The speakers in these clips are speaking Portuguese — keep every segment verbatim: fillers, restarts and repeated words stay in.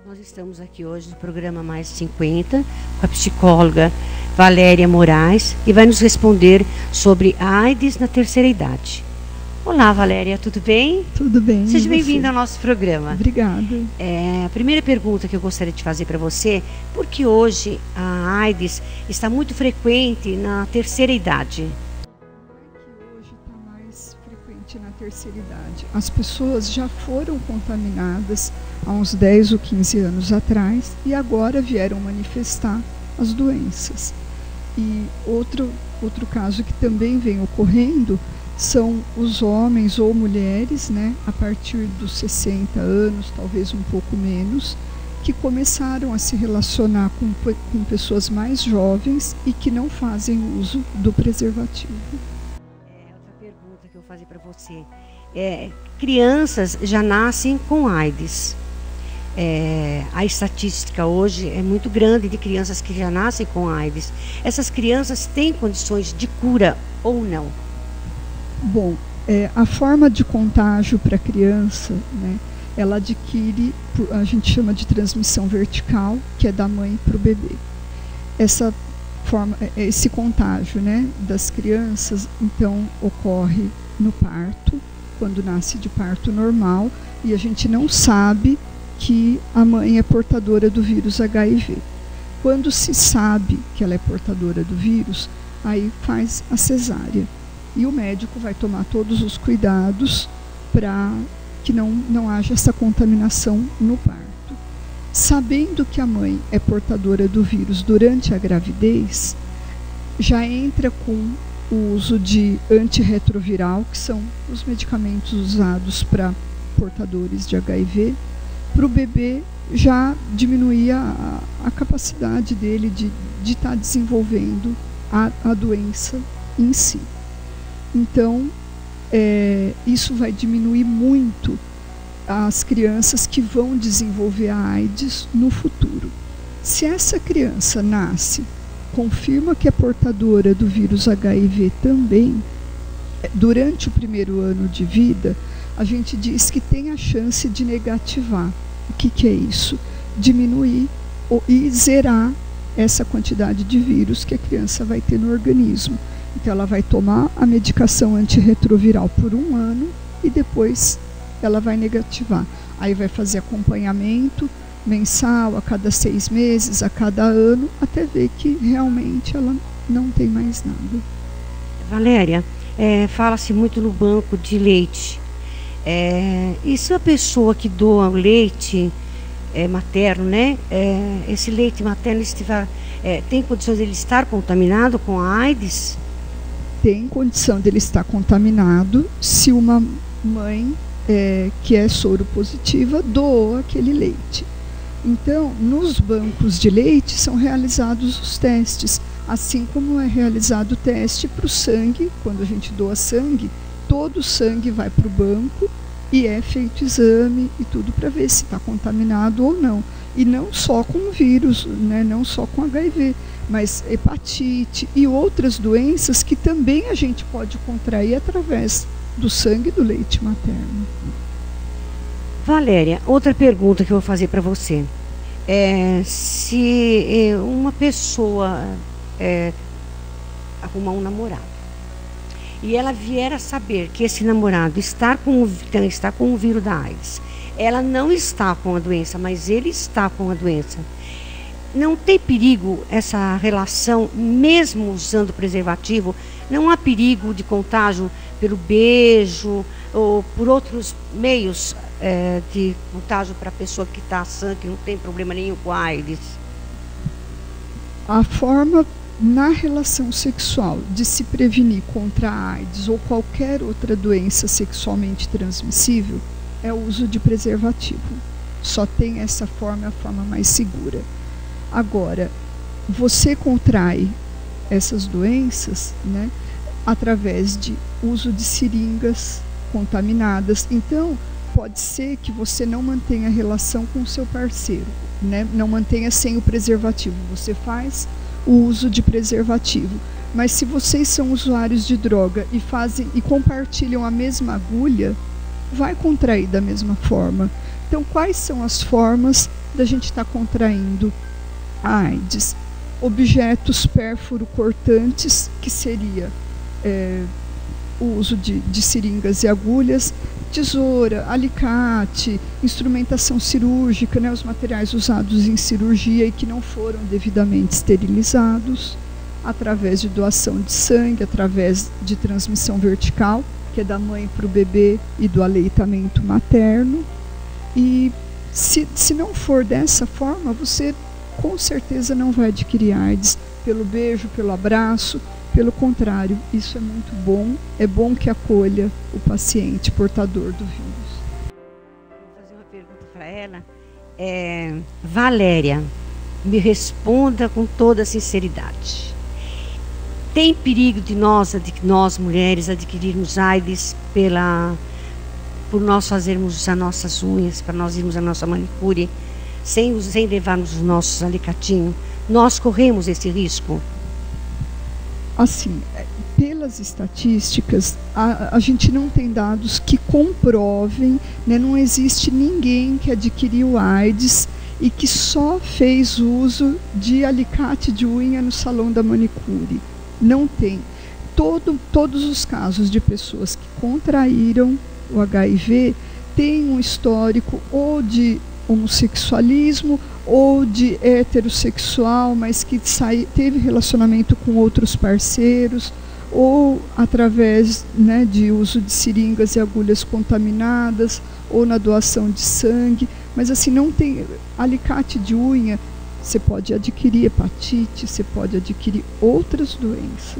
Nós estamos aqui hoje no programa Mais cinquenta com a psicóloga Valéria Moraes, que vai nos responder sobre a AIDS na terceira idade. Olá, Valéria, tudo bem? Tudo bem. Seja bem-vinda ao nosso programa. Obrigada. É, a primeira pergunta que eu gostaria de fazer para você, por que hoje a AIDS está muito frequente na terceira idade? Hoje está mais frequente na terceira idade. As pessoas já foram contaminadas há uns dez ou quinze anos atrás e agora vieram manifestar as doenças. E outro, outro caso que também vem ocorrendo são os homens ou mulheres, né, a partir dos sessenta anos, talvez um pouco menos, que começaram a se relacionar com, com pessoas mais jovens e que não fazem uso do preservativo. É, outra pergunta que eu vou fazer para você. É, crianças já nascem com AIDS. É, a estatística hoje é muito grande de crianças que já nascem com AIDS. Essas crianças têm condições de cura ou não? Bom, é, a forma de contágio para a criança, né, ela adquire, a gente chama de transmissão vertical, que é da mãe para o bebê. Essa forma, esse contágio, né, das crianças, então, ocorre no parto, quando nasce de parto normal, e a gente não sabe que a mãe é portadora do vírus H I V. Quando se sabe que ela é portadora do vírus, aí faz a cesárea. E o médico vai tomar todos os cuidados para que não, não haja essa contaminação no parto. Sabendo que a mãe é portadora do vírus durante a gravidez, já entra com o uso de antirretroviral, que são os medicamentos usados para portadores de H I V, para o bebê já diminuir a, a capacidade dele de estar tá desenvolvendo a, a doença em si. Então, é, isso vai diminuir muito as crianças que vão desenvolver a AIDS no futuro. Se essa criança nasce, confirma que é portadora do vírus H I V também, durante o primeiro ano de vida, a gente diz que tem a chance de negativar. O que, que é isso? Diminuir ou, e zerar essa quantidade de vírus que a criança vai ter no organismo. Então ela vai tomar a medicação antirretroviral por um ano e depois ela vai negativar. Aí vai fazer acompanhamento mensal, a cada seis meses, a cada ano, até ver que realmente ela não tem mais nada. Valéria, é, fala-se muito no banco de leite. É, e se a pessoa que doa o leite é, materno, né? É, esse leite materno estiver, é, tem condições de ele estar contaminado com a AIDS? Tem condição dele estar contaminado se uma mãe é, que é soropositiva doou aquele leite. Então, nos bancos de leite são realizados os testes, assim como é realizado o teste para o sangue. Quando a gente doa sangue, todo o sangue vai para o banco e é feito exame e tudo para ver se está contaminado ou não. E não só com vírus, né, não só com H I V, mas hepatite e outras doenças que também a gente pode contrair através do sangue do leite materno. Valéria, outra pergunta que eu vou fazer para você. É, se uma pessoa é, arrumar um namorado e ela vier a saber que esse namorado está com, está com o vírus da AIDS, ela não está com a doença, mas ele está com a doença, não tem perigo essa relação, mesmo usando preservativo? Não há perigo de contágio pelo beijo ou por outros meios é, de contágio para a pessoa que está sã, que não tem problema nenhum com a AIDS? A forma na relação sexual de se prevenir contra a AIDS ou qualquer outra doença sexualmente transmissível é o uso de preservativo. Só tem essa forma, a forma mais segura. Agora, você contrai essas doenças, né, através de uso de seringas contaminadas. Então, pode ser que você não mantenha relação com o seu parceiro, né, não mantenha sem o preservativo. Você faz o uso de preservativo. Mas se vocês são usuários de droga e fazem e compartilham a mesma agulha, vai contrair da mesma forma. Então, quais são as formas da gente estar contraindo a AIDS? Objetos pérfuro-cortantes, que seria é, o uso de, de seringas e agulhas, tesoura, alicate, instrumentação cirúrgica, né, os materiais usados em cirurgia e que não foram devidamente esterilizados, através de doação de sangue, através de transmissão vertical, que é da mãe para o bebê, e do aleitamento materno. E se, se não for dessa forma, você com certeza não vai adquirir AIDS pelo beijo, pelo abraço. Pelo contrário, isso é muito bom. É bom que acolha o paciente portador do vírus. Vou fazer uma pergunta para ela. É, Valéria, me responda com toda sinceridade. Tem perigo de nós, de nós mulheres, adquirirmos AIDS pela, por nós fazermos as nossas unhas, para nós irmos a nossa manicure, sem, sem levarmos os nossos alicatinhos? Nós corremos esse risco? Assim, pelas estatísticas, a, a gente não tem dados que comprovem, né, não existe ninguém que adquiriu AIDS e que só fez uso de alicate de unha no salão da manicure. Não tem. Todo, todos os casos de pessoas que contraíram o H I V têm um histórico ou de homossexualismo ou de heterossexual, mas que sai, teve relacionamento com outros parceiros, ou através, né, de uso de seringas e agulhas contaminadas, ou na doação de sangue. Mas assim, não tem alicate de unha. Você pode adquirir hepatite, você pode adquirir outras doenças.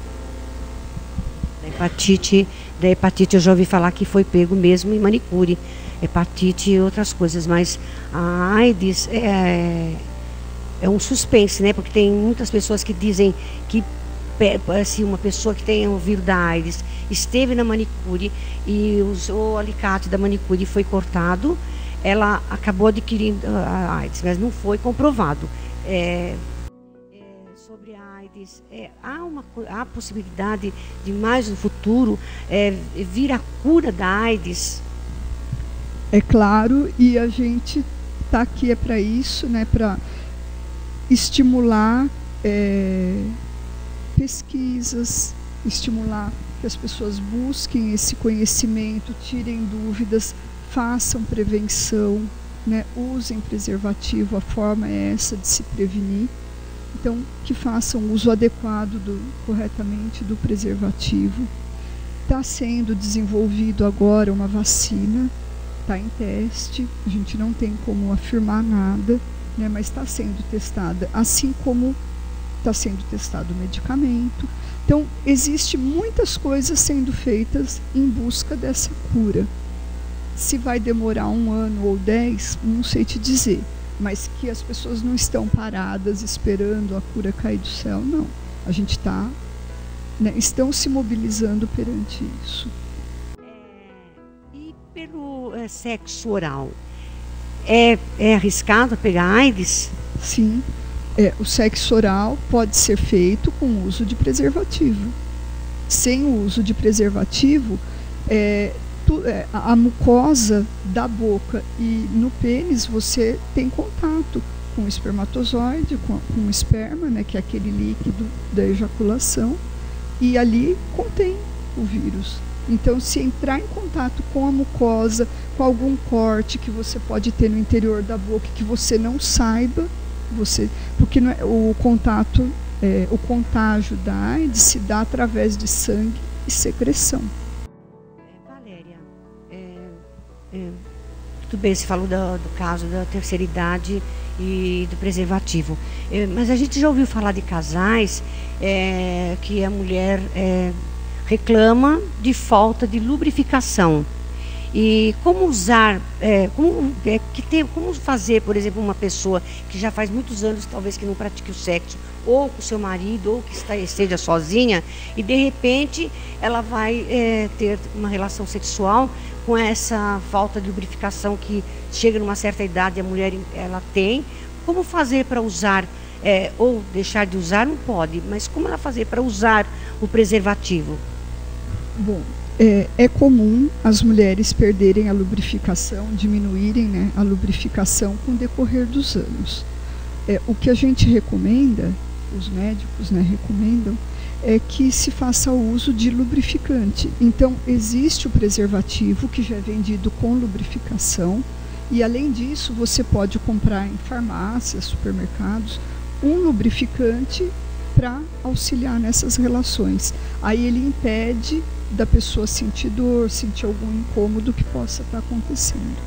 Da hepatite, da hepatite eu já ouvi falar que foi pego mesmo em manicure. Hepatite e outras coisas, mas a AIDS é, é um suspense, né? Porque tem muitas pessoas que dizem que assim, uma pessoa que tem o vírus da AIDS esteve na manicure e usou o alicate da manicure e foi cortado, ela acabou adquirindo a AIDS, mas não foi comprovado. É, é, sobre a AIDS, é, há uma há possibilidade de mais no futuro é, vir a cura da AIDS? É claro, e a gente está aqui é para isso, né, para estimular é, pesquisas, estimular que as pessoas busquem esse conhecimento, tirem dúvidas, façam prevenção, né, usem preservativo, a forma é essa de se prevenir. Então, que façam uso adequado, do, corretamente, do preservativo. Está sendo desenvolvido agora uma vacina, está em teste, a gente não tem como afirmar nada, né, mas está sendo testada, assim como está sendo testado o medicamento. Então, existe muitas coisas sendo feitas em busca dessa cura. Se vai demorar um ano ou dez, não sei te dizer, mas que as pessoas não estão paradas esperando a cura cair do céu, não. A gente está, né, estão se mobilizando perante isso. Pelo é, sexo oral, é, é arriscado pegar AIDS? Sim, é, o sexo oral pode ser feito com o uso de preservativo. Sem o uso de preservativo, é, tu, é, a mucosa da boca e no pênis você tem contato com o espermatozoide, com, com o esperma, né, que é aquele líquido da ejaculação, e ali contém o vírus. Então, se entrar em contato com a mucosa, com algum corte que você pode ter no interior da boca que você não saiba, você, porque não é, o contato, é, o contágio da AIDS se dá através de sangue e secreção. É, Valéria, é, é, tudo bem, você falou do, do caso da terceira idade e do preservativo, é, mas a gente já ouviu falar de casais é, que a mulher é, reclama de falta de lubrificação. E como usar, é, como, é, que tem, como fazer, por exemplo, uma pessoa que já faz muitos anos, talvez, que não pratique o sexo, ou com seu marido, ou que está, esteja sozinha, e de repente ela vai é, ter uma relação sexual com essa falta de lubrificação que chega numa certa idade, a mulher ela tem. Como fazer para usar, é, ou deixar de usar, não pode, mas como ela fazer para usar o preservativo? Bom, é, é comum as mulheres perderem a lubrificação, diminuírem, né, a lubrificação com o decorrer dos anos. É, o que a gente recomenda, os médicos, né, recomendam, é que se faça uso de lubrificante. Então, existe o preservativo que já é vendido com lubrificação e, além disso, você pode comprar em farmácias, supermercados, um lubrificante para auxiliar nessas relações. Aí ele impede da pessoa sentir dor, sentir algum incômodo que possa estar acontecendo.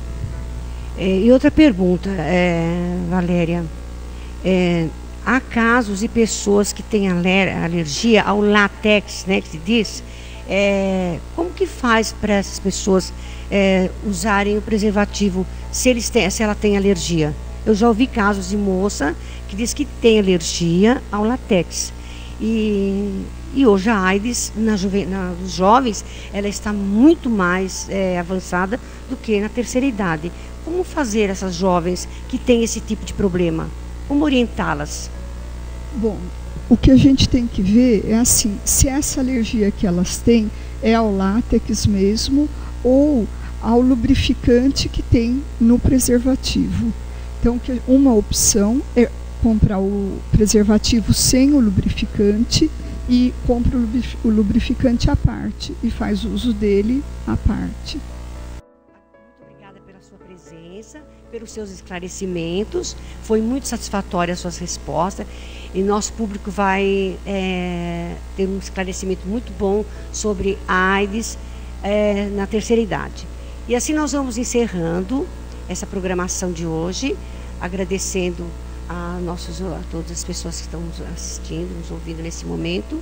É, e outra pergunta, é, Valéria, é, há casos e pessoas que têm alergia ao látex, né, que se diz, é, como que faz para essas pessoas é, usarem o preservativo se, eles têm, se ela tem alergia? Eu já ouvi casos de moça que diz que tem alergia ao látex. E, e hoje a AIDS na juve, na, nos jovens, ela está muito mais é, avançada do que na terceira idade. Como fazer essas jovens que têm esse tipo de problema? Como orientá-las? Bom, o que a gente tem que ver é assim, se essa alergia que elas têm é ao látex mesmo ou ao lubrificante que tem no preservativo. Então, uma opção é comprar o preservativo sem o lubrificante e compra o lubrificante à parte e faz uso dele à parte. Muito obrigada pela sua presença, pelos seus esclarecimentos. Foi muito satisfatória as suas respostas e nosso público vai é, ter um esclarecimento muito bom sobre a AIDS é, na terceira idade. E assim nós vamos encerrando essa programação de hoje, agradecendo a, nossos, a todas as pessoas que estão nos assistindo, nos ouvindo nesse momento.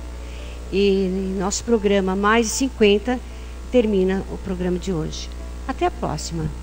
E nosso programa Mais de cinquenta termina o programa de hoje. Até a próxima.